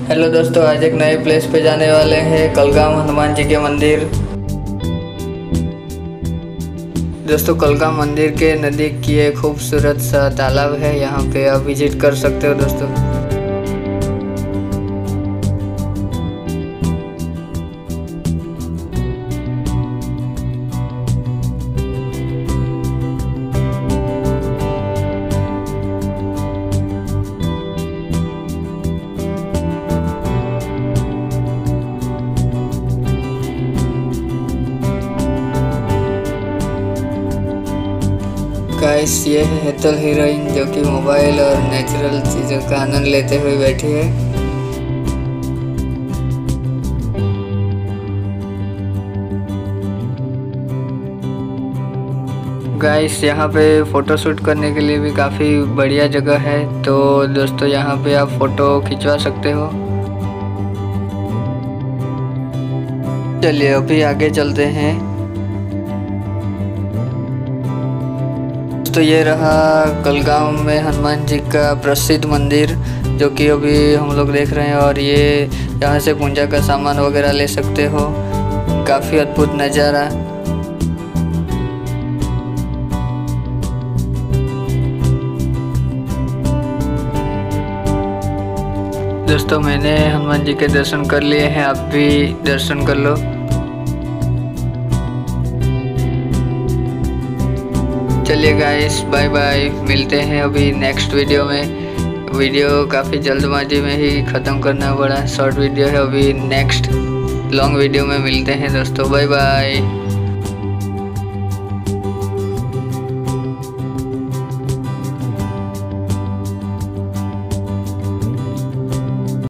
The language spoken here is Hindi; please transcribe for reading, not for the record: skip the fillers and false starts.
हेलो दोस्तों, आज एक नए प्लेस पे जाने वाले हैं, कलगाम हनुमान जी के मंदिर। दोस्तों, कलगाम मंदिर के नज़दीक की एक खूबसूरत सा तालाब है, यहाँ पे आप विजिट कर सकते हो दोस्तों। गाइस, ये है हेतल हीरोइन जो कि मोबाइल और नेचुरल चीज़ों का आनंद लेते हुए बैठी है। गाइस, यहाँ पे फ़ोटोशूट करने के लिए भी काफ़ी बढ़िया जगह है, तो दोस्तों यहाँ पे आप फ़ोटो खिंचवा सकते हो। चलिए अभी आगे चलते हैं। तो ये रहा कलगाम में हनुमान जी का प्रसिद्ध मंदिर, जो कि अभी हम लोग देख रहे हैं, और ये यहाँ से पूजा का सामान वगैरह ले सकते हो। काफ़ी अद्भुत नज़ारा। दोस्तों, मैंने हनुमान जी के दर्शन कर लिए हैं, आप भी दर्शन कर लो। चलिए गाइस, बाय बाय, मिलते हैं अभी नेक्स्ट वीडियो में। वीडियो काफ़ी जल्दबाजी में ही ख़त्म करना पड़ा, शॉर्ट वीडियो है। अभी नेक्स्ट लॉन्ग वीडियो में मिलते हैं दोस्तों, बाय बाय।